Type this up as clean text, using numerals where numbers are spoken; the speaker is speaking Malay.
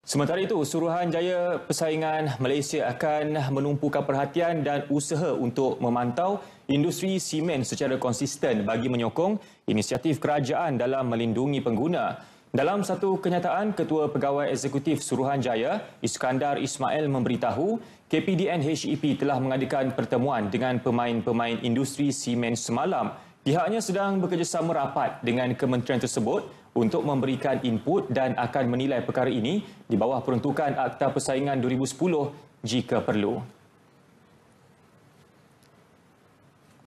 Sementara itu, Suruhanjaya Persaingan Malaysia akan menumpukan perhatian dan usaha untuk memantau industri simen secara konsisten bagi menyokong inisiatif kerajaan dalam melindungi pengguna. Dalam satu kenyataan, Ketua Pegawai Eksekutif Suruhanjaya, Iskandar Ismail memberitahu KPDN HEP telah mengadakan pertemuan dengan pemain-pemain industri simen semalam. Pihaknya sedang bekerjasama rapat dengan kementerian tersebut untuk memberikan input dan akan menilai perkara ini di bawah peruntukan Akta Persaingan 2010 jika perlu.